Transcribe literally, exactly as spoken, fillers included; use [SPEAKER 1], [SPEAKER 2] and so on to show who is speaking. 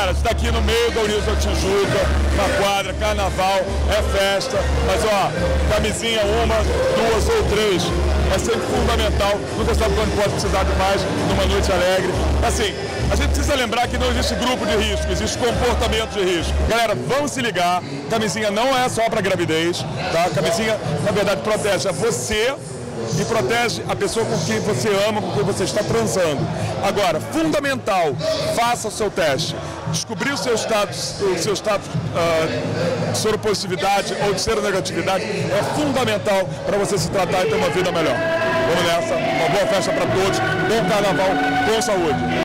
[SPEAKER 1] Galera, está aqui no meio da União da Tijuca, na quadra, carnaval, é festa, mas ó, camisinha uma, duas ou três, é sempre fundamental, nunca sabe quando pode precisar de mais numa noite alegre. Assim, a gente precisa lembrar que não existe grupo de risco, existe comportamento de risco. Galera, vamos se ligar, camisinha não é só para gravidez, tá? Camisinha, na verdade, protege a você e protege a pessoa com quem você ama, com quem você está transando. Agora, fundamental, faça o seu teste. Descobrir o seu status, o seu status uh, de soropositividade ou de seronegatividade é fundamental para você se tratar e ter uma vida melhor. Vamos nessa, uma boa festa para todos, bom carnaval, com saúde.